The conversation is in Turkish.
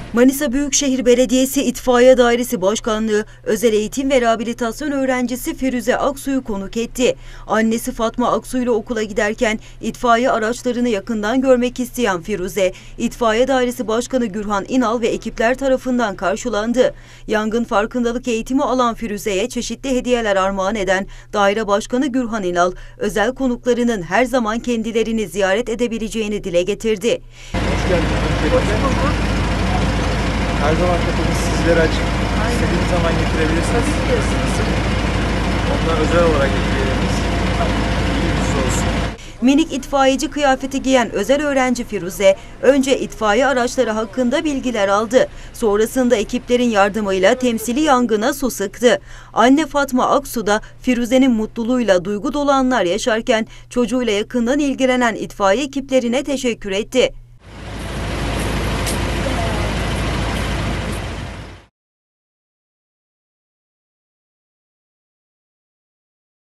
Manisa Büyükşehir Belediyesi İtfaiye Dairesi Başkanlığı özel eğitim ve rehabilitasyon öğrencisi Firuze Aksu'yu konuk etti. Annesi Fatma Aksu ile okula giderken itfaiye araçlarını yakından görmek isteyen Firuze, İtfaiye Dairesi Başkanı Gürhan İnal ve ekipler tarafından karşılandı. Yangın farkındalık eğitimi alan Firuze'ye çeşitli hediyeler armağan eden Daire Başkanı Gürhan İnal, özel konuklarının her zaman kendilerini ziyaret edebileceğini dile getirdi. Hoş geldiniz. Her zaman kapımız sizlere açık. İstediğiniz zaman getirebilirsiniz. Ondan özel olarak hediyelerimiz. İyi bir olsun. Minik itfaiyeci kıyafeti giyen özel öğrenci Firuze, önce itfaiye araçları hakkında bilgiler aldı. Sonrasında ekiplerin yardımıyla temsili yangına su sıktı. Anne Fatma Aksu da Firuze'nin mutluluğuyla duygu dolu anlar yaşarken çocuğuyla yakından ilgilenen itfaiye ekiplerine teşekkür etti.